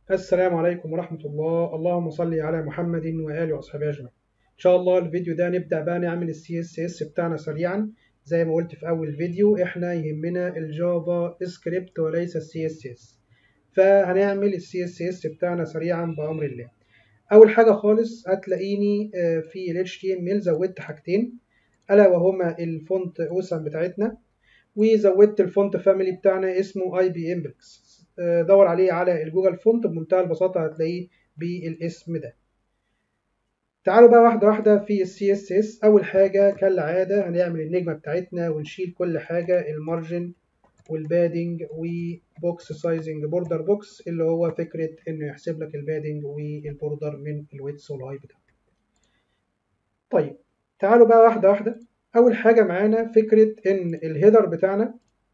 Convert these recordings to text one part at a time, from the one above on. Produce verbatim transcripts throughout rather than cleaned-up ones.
السلام عليكم ورحمة الله. اللهم صل على محمد وآله وأصحابه أجمعين. إن شاء الله الفيديو ده نبدأ بقى نعمل السي اس اس بتاعنا سريعا. زي ما قلت في أول فيديو إحنا يهمنا الجافا سكريبت وليس السي اس اس. فهنعمل السي اس اس بتاعنا سريعا بأمر الله. أول حاجة خالص هتلاقيني آه، في ال إتش تي إم إل زودت حاجتين، ألا وهما الفونت أوسم بتاعتنا، وزودت الفونت فاميلي بتاعنا اسمه اي بي امبلكس. دور عليه على الجوجل فونت بمنتهى البساطة هتلاقيه بالاسم ده. تعالوا بقى واحدة واحدة في السي اس اس. أول حاجة كالعادة هنعمل النجمة بتاعتنا ونشيل كل حاجة، المارجن والبادنج وبوكس سايزنج بوردر بوكس، اللي هو فكرة إنه يحسب لك البادنج والبوردر من الويتس والهاي بتاعه. طيب تعالوا بقى واحدة واحدة. أول حاجة معانا فكرة إن الهيدر بتاعنا،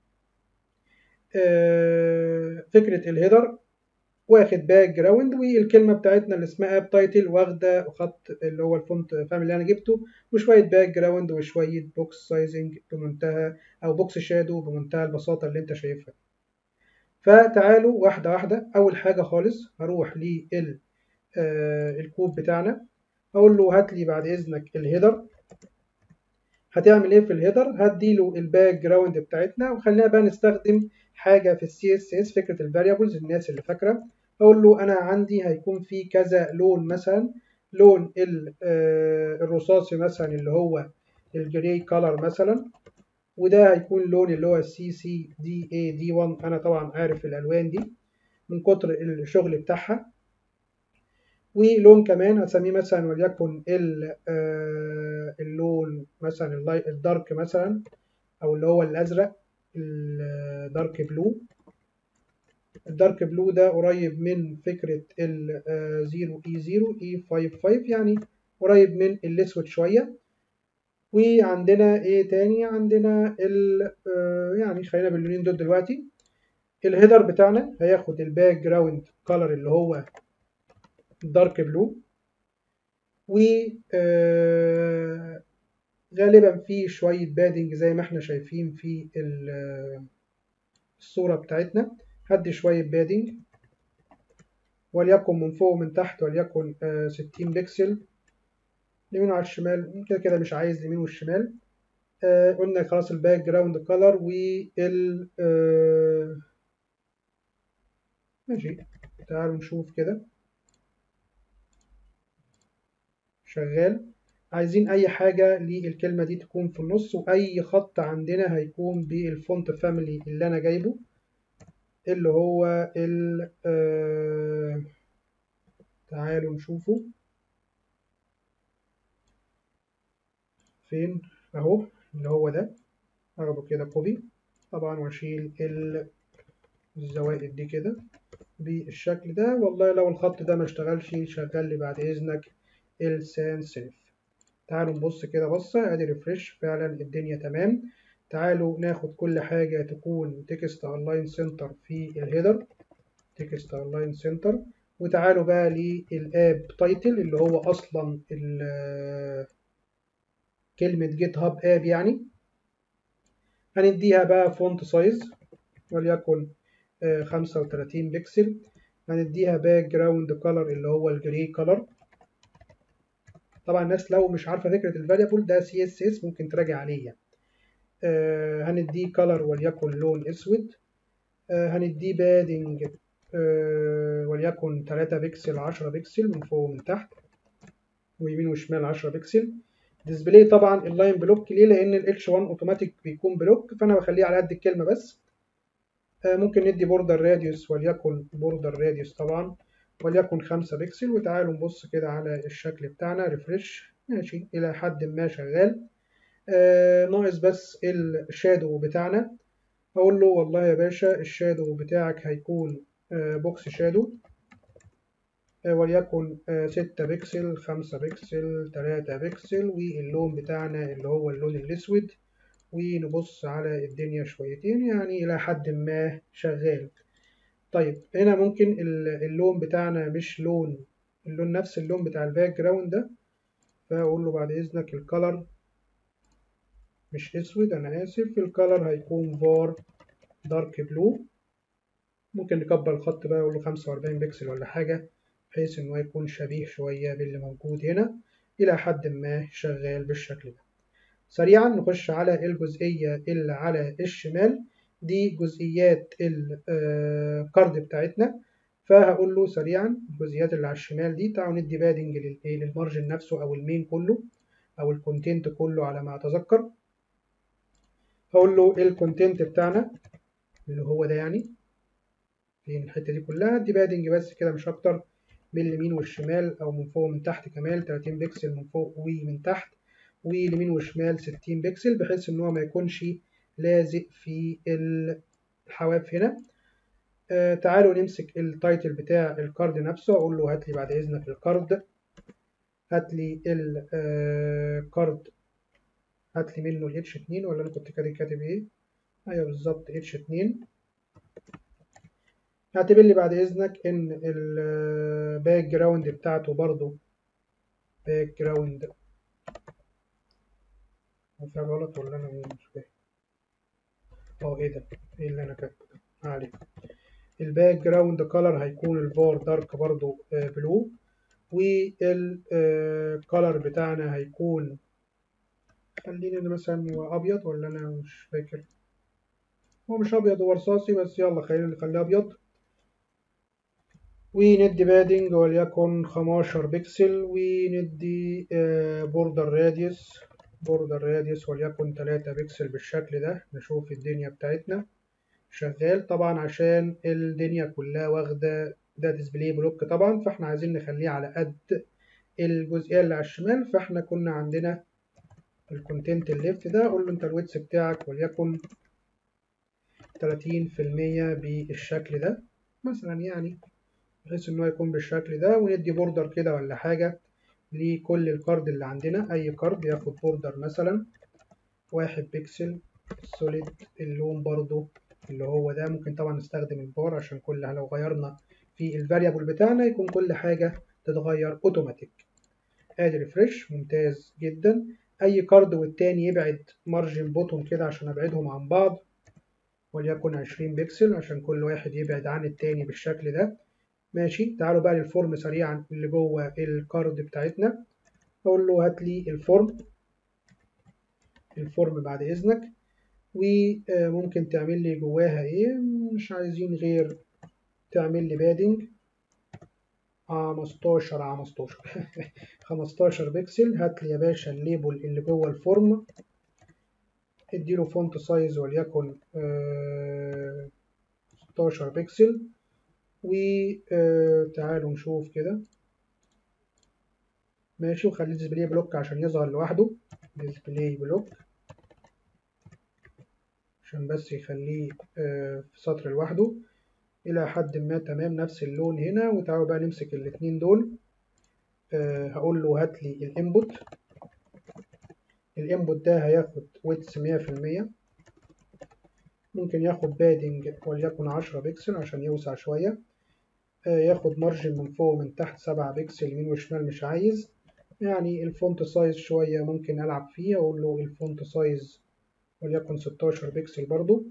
آه، فكرة الهيدر واخد باك جراوند، والكلمه بتاعتنا اللي اسمها اب تايتل واخده خط اللي هو الفونت فاميلي اللي انا جبته، وشويه باك جراوند وشويه بوكس سايزنج بمنتهى او بوكس شادو بمنتهى البساطه اللي انت شايفها. فتعالوا واحده واحده. اول حاجه خالص هروح لل آه، الكود بتاعنا، اقول له هات لي بعد اذنك الهيدر. هتعمل ايه في الهيدر؟ هديله الباك جراوند بتاعتنا، وخلينا بقى نستخدم حاجه في السي اس اس، فكره الفاريبلز. الناس اللي فاكره، اقول له انا عندي هيكون في كذا لون، مثلا لون ال- آه، الرصاصي مثلا اللي هو الجراي كولر مثلا، وده هيكون لون اللي هو سي سي دي اي دي واحد. انا طبعا عارف الالوان دي من كتر الشغل بتاعها. ولون كمان هسميه مثلا وليكن ال- آه، اللون مثلا اللاي- الدارك مثلا، او اللي هو الازرق، الدارك بلو. الدارك بلو ده قريب من فكره ال صفر اي صفر اي خمسة خمسة، يعني قريب من الاسود شويه. وعندنا ايه تاني؟ عندنا ال آه، يعني خلينا باللونين دول دلوقتي. الهيدر بتاعنا هياخد الباك جراوند كولر اللي هو دارك بلو، و آه، غالبا في شويه بادنج زي ما احنا شايفين في ال- الصوره بتاعتنا. هدي شويه بادنج وليكن من فوق ومن تحت، وليكن آه، ستين بكسل، اليمين وعلى الشمال. كده كده مش عايز اليمين والشمال. آه، قلنا خلاص الباك جراوند كولر وال آه، ماشي. تعالوا نشوف كده شغال. عايزين اي حاجة للكلمة دي تكون في النص، واي خط عندنا هيكون بالفونت فاميلي اللي انا جايبه، اللي هو ال آه، تعالوا نشوفه فين. اهو اللي هو ده. اخده كده كوبي طبعا، واشيل الزوائد دي كده بالشكل ده. والله لو الخط ده ما اشتغلش، شغل لي بعد اذنك السان سيف. تعالوا نبص كده بصة، ادي ريفرش، فعلا الدنيا تمام. تعالوا ناخد كل حاجة تكون تكست الاين سنتر في الهيدر، تكست الاين سنتر. وتعالوا بقى للاب تايتل اللي هو اصلا ال- كلمة جيت هاب اب يعني. هنديها بقى فونت سايز وليكن آه، خمسة وتلاتين بكسل. هنديها باك جراوند كولر اللي هو الجري كولر. طبعا الناس لو مش عارفه فكره الفاريبل ده سي اس اس ممكن تراجع عليه يعني. آه هنديه كولر وليكن لون اسود. آه هنديه بادنج آه وليكن تلاتة بكسل، عشرة بكسل من فوق ومن تحت ويمين وشمال عشرة بكسل. ديسبلاي طبعا اللاين بلوك، ليه؟ لان الاتش واحد اوتوماتيك بيكون بلوك، فانا بخليه على قد الكلمه بس. آه ممكن ندي بوردر راديوس وليكن بوردر راديوس طبعا وليكن خمسة بكسل. وتعالوا نبص كده على الشكل بتاعنا، ريفرش. ماشي إلى حد ما شغال. آه ناقص بس الشادو بتاعنا. أقول له والله يا باشا الشادو بتاعك هيكون آه بوكس شادو، آه وليكن آه ستة بكسل، خمسة بكسل، تلاتة بكسل، واللون بتاعنا اللي هو اللون الأسود. ونبص على الدنيا شويتين، يعني إلى حد ما شغال. طيب هنا ممكن اللون بتاعنا مش لون اللون نفس اللون بتاع الباك جراوند ده، فاقول له بعد اذنك الكالر مش اسود، انا اسف، الكالر هيكون فار دارك بلو. ممكن نكبر الخط بقى اقول له خمسة وأربعين بكسل ولا حاجة، بحيث ان هو يكون شبيه شوية باللي موجود هنا الى حد ما شغال بالشكل ده. سريعا نخش على الجزئية اللي على الشمال، دي جزئيات الكارد بتاعتنا. فهقول له سريعا الجزئيات اللي على الشمال دي تعالوا ندي بادنج للمارجن نفسه او المين كله او الكونتنت كله على ما اتذكر. هقول له الكونتنت بتاعنا اللي هو ده، يعني فين الحته دي كلها، دي بادنج بس كده مش اكتر، من اليمين والشمال او من فوق ومن تحت كمان ثلاثين بكسل من فوق ومن تحت، واليمين والشمال ستين بكسل، بحيث ان هو ما يكونش لازق في الحواف هنا. آه تعالوا نمسك التايتل بتاع الكارد نفسه، اقول له هات لي بعد اذنك الكارد، هات لي الكارد، هات لي منه الاتش اتنين، ولا انا كنت كاتب ايه؟ ايوه بالظبط اتش اتنين. اعتبر لي بعد اذنك ان الباك جراوند بتاعته برضو باك جراوند، هو فيها غلط ولا انا ايه مش فاهم؟ اه ايه ده؟ ايه اللي انا كاتبه ده؟ ما عليك. الباك جراوند كولر هيكون الفار دارك برضو بلو، والكولر بتاعنا هيكون، خلينا مثلا هو ابيض ولا انا مش فاكر، هو مش ابيض هو رصاصي، بس يلا خلينا نخليه ابيض. وندي بادنج وليكن خمستاشر بكسل، وندي بوردر راديوس بوردر راديوس وليكن تلاتة بكسل بالشكل ده. نشوف الدنيا بتاعتنا شغال طبعا، عشان الدنيا كلها واخدة ده ديسبلاي بلوك طبعا، فاحنا عايزين نخليه على قد الجزئية اللي على الشمال. فاحنا كنا عندنا الكونتنت الليفت ده، اقول له انت الويتس بتاعك وليكن تلاتين في المية بالشكل ده مثلا، يعني بحيث ان هو يكون بالشكل ده. وندي بوردر كده ولا حاجة لكل الكارد اللي عندنا، اي كارد ياخد بوردر مثلا واحد بكسل سوليد، اللون برضو اللي هو ده. ممكن طبعا نستخدم البار عشان كل لو غيرنا في الفاريبل بتاعنا يكون كل حاجة تتغير اوتوماتيك. ادي ريفرش، ممتاز جدا. اي كارد والتاني يبعد مارجن بوتون كده عشان ابعدهم عن بعض، وليكن عشرين بكسل عشان كل واحد يبعد عن التاني بالشكل ده. ماشي. تعالوا بقى للفورم سريعا اللي جوه الكارد بتاعتنا، اقول له هات لي الفورم الفورم بعد اذنك، وممكن تعمل لي جواها ايه، مش عايزين غير تعمل لي بادنج خمستاشر خمستاشر خمستاشر بكسل. هات لي يا باشا الليبل اللي جوه الفورم، اديله فونت سايز وليكن ستاشر بكسل، وتعالوا نشوف كده. ماشي. وخليه ديسبلاي بلوك عشان يظهر لوحده، ديسبلاي بلوك عشان بس يخليه في سطر لوحده إلى حد ما تمام. نفس اللون هنا. وتعالوا بقى نمسك الاتنين دول، هقول له هات لي الانبوت. الانبوت ده هياخد ويتس مية في المية، ممكن ياخد بادنج وليكن عشرة بكسل عشان يوسع شوية، ياخد مارجن من فوق ومن تحت سبعة بكسل، يمين وشمال مش عايز. يعني الفونت سايز شوية ممكن ألعب فيه، أقول له الفونت سايز وليكن ستاشر بكسل برضو.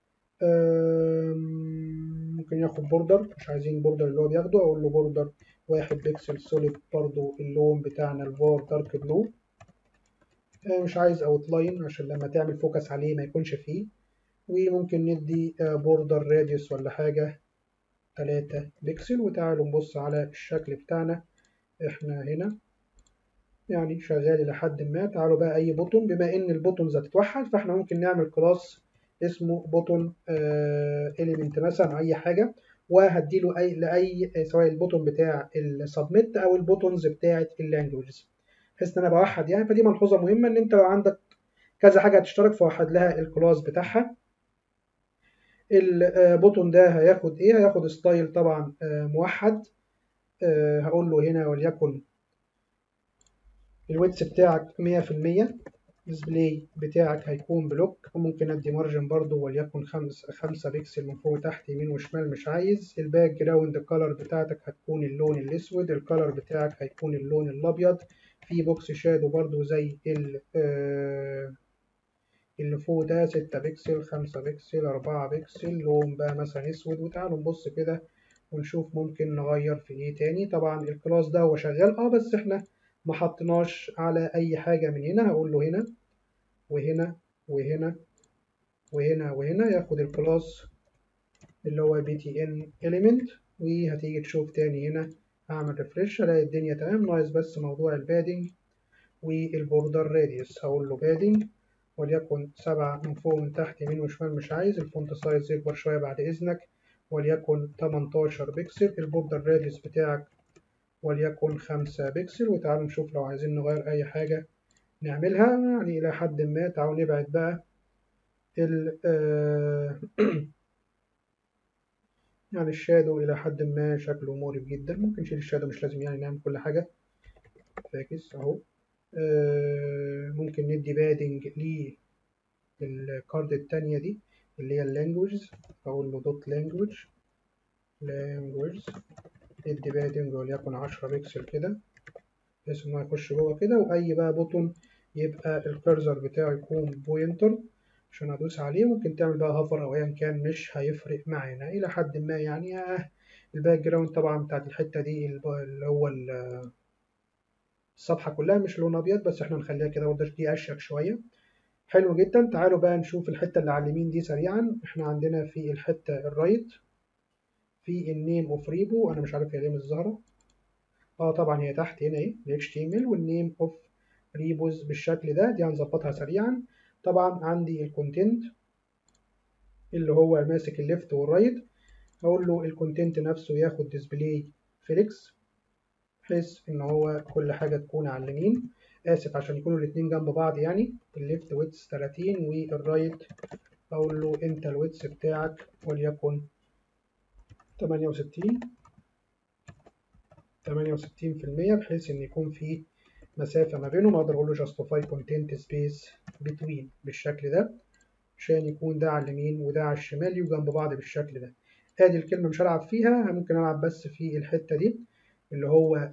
ممكن ياخد بوردر، مش عايزين بوردر اللي هو بياخده، أقول له بوردر واحد بكسل سوليد برضو. اللون بتاعنا الفار دارك بلو، مش عايز اوتلاين عشان لما تعمل فوكس عليه ما يكونش فيه. وممكن ندي بوردر راديوس ولا حاجة تلاتة بكسل. وتعالوا نبص على الشكل بتاعنا احنا هنا، يعني شغال إلى حد ما. تعالوا بقى أي بوتون، بما إن البوتونز هتتوحد فإحنا ممكن نعمل كلاس اسمه بوتون إليمنت مثلا أي حاجة، وهديله أي لأي سواء البوتون بتاع السبميت أو البوتونز بتاعة اللانجوجز، بحيث إن أنا بوحد يعني. فدي ملحوظة مهمة، إن أنت لو عندك كذا حاجة هتشترك فوحد لها الكلاس بتاعها. البوتون ده هياخد إيه؟ هياخد ستايل طبعا موحد. هقول له هنا وليكن الويتس بتاعك مية في المية، ديسبلاي بتاعك هيكون بلوك، وممكن ادي مارجن برضو وليكن خمسة خمسة بكسل من فوق وتحت يمين وشمال مش عايز. الباك جراوند كولر بتاعتك هتكون اللون الاسود، الكولر بتاعك هيكون اللون الابيض. في بوكس شادو برضو زي ال اللي فوق ده ستة بكسل، خمسة بكسل، أربعة بكسل، لون بقى مثلا اسود. وتعالوا نبص كده ونشوف ممكن نغير في ايه تاني. طبعا الكلاس ده هو شغال اه بس احنا ما حطيناش على اي حاجة من هنا. هقول له هنا وهنا وهنا وهنا وهنا ياخد الكلاس اللي هو بي تي ان element. وهتيجي تشوف تاني هنا هعمل ريفرش الاقي الدنيا تمام، ناقص بس موضوع البادنج والبوردر راديوس. هقول له بادنج وليكن سبعة من فوق من تحت يمين وشمال، مش عايز الفونت سايز يكبر شوية بعد إذنك، وليكن تمنتاشر بكسل. البوردر راديوس بتاعك وليكن خمسة بكسل. وتعالوا نشوف لو عايزين نغير أي حاجة نعملها يعني إلى حد ما. تعالوا نبعد بقى ال يعني الشادو إلى حد ما شكله مقرف جدا. ممكن نشيل الشادو، مش لازم يعني نعمل كل حاجة. فاكس أهو. آه، ممكن ندي بادنج للكارد التانية دي اللي هي اللانجوجز. أقول له دوت لانجوج لانجوجز ادي بادنج وليكن عشرة بكسل كده بحيث إنه يخش جوه كده. وأي بقى بوتون يبقى الكرسر بتاعه يكون بوينتر عشان أدوس عليه. ممكن تعمل بقى هافر أو أيا كان، مش هيفرق معانا إلى حد ما يعني. آه الباك جراوند طبعا بتاعت الحتة دي اللي هو الصفحة كلها مش لون أبيض، بس إحنا نخليها كده برضه دي أشيك شوية. حلو جدا. تعالوا بقى نشوف الحتة اللي على اليمين دي سريعا. إحنا عندنا في الحتة الرايت في النيم اوف ريبو. أنا مش عارف هي ليه مش ظاهرة. اه طبعا هي تحت هنا اهي ال إتش تي إم إل والنيم اوف ريبوز بالشكل ده. دي هنظبطها سريعا. طبعا عندي الكونتنت اللي هو ماسك الليفت والرايت. اقول له الكونتنت نفسه ياخد ديسبلاي فيليكس بحيث ان هو كل حاجه تكون على اليمين. اسف عشان يكونوا الاثنين جنب بعض يعني. الليفت ويتس تلاتين والرايت اقول له انت الويتس بتاعك وليكن تمانية وستين تمانية وستين في المية بحيث ان يكون في مسافة ما بينهم. أقدر أقول له justify content space between بالشكل ده عشان يكون ده على اليمين وده على الشمال يجوا جنب بعض بالشكل ده. آدي الكلمة مش هلعب فيها، ممكن ألعب بس في الحتة دي اللي هو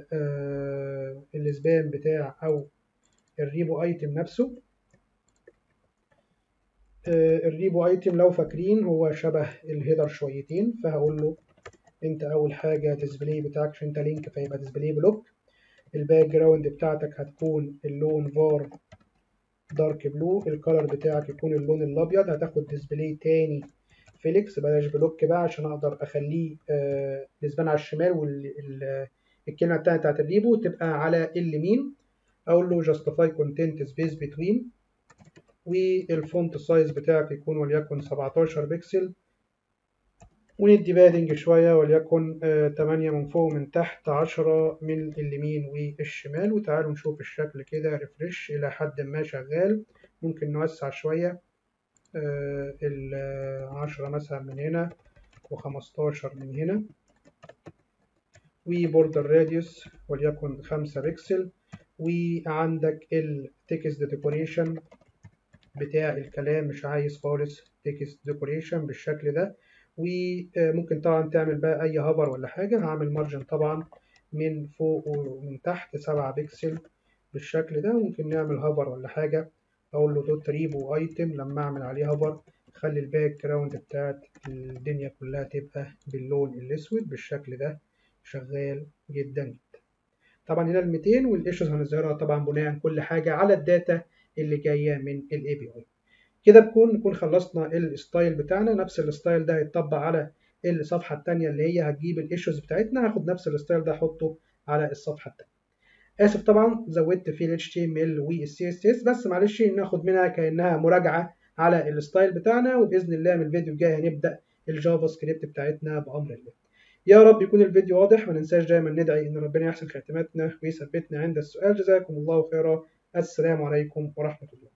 السبان بتاع أو الريبو أيتم نفسه. الريبو أيتم لو فاكرين هو شبه الهيدر شويتين. فهقول له أنت أول حاجة ديسبلاي بتاعك عشان أنت لينك فيبقى ديسبلاي بلوك. الباك جراوند بتاعتك هتكون اللون فار دارك بلو. الكالر بتاعك يكون اللون الابيض. هتاخد ديسبلاي تاني فيليكس بلاش بلوك بقى عشان اقدر اخليه آه نسبان على الشمال والكلمه بتاعت بتاعت الريبو تبقى على اليمين. اقول له justify content space between والفونت سايز بتاعك يكون وليكن سبعتاشر بكسل. وندي بادنج شوية وليكن آه تمانية من فوق ومن تحت، عشرة من اليمين والشمال. وتعالوا نشوف الشكل كده ريفرش إلى حد ما شغال. ممكن نوسع شوية آه العشرة مثلا من هنا وخمستاشر من هنا. وبوردر راديوس وليكن خمسة بكسل. وعندك التكست ديكوريشن بتاع الكلام مش عايز خالص تكست ديكوريشن بالشكل ده. وممكن طبعا تعمل بقى اي هافر ولا حاجه. هعمل مارجن طبعا من فوق ومن تحت سبعة بكسل بالشكل ده. ممكن نعمل هافر ولا حاجه. اقول له دوت ريبو ايتم لما اعمل عليه هافر خلي الباك جراوند بتاعت الدنيا كلها تبقى باللون الاسود بالشكل ده. شغال جدا جدا. طبعا هنا ال ميتين والايشوز هنظهرها طبعا بناء كل حاجه على الداتا اللي جايه من الاي بي اي. كده بكون نكون خلصنا الستايل بتاعنا. نفس الستايل ده هيتطبق على الصفحه الثانيه اللي هي هتجيب الايشوز بتاعتنا. هاخد نفس الستايل ده احطه على الصفحه الثانيه. اسف طبعا زودت فيه ال إتش تي إم إل وال سي إس إس بس معلش ناخد منها كانها مراجعه على الستايل بتاعنا. وباذن الله من الفيديو الجاي هنبدا الجافا سكريبت بتاعتنا بامر الله. يا رب يكون الفيديو واضح. ما ننساش دايما ندعي ان ربنا يحسن خاتمتنا ويثبتنا عند السؤال. جزاكم الله خيرا. السلام عليكم ورحمه الله.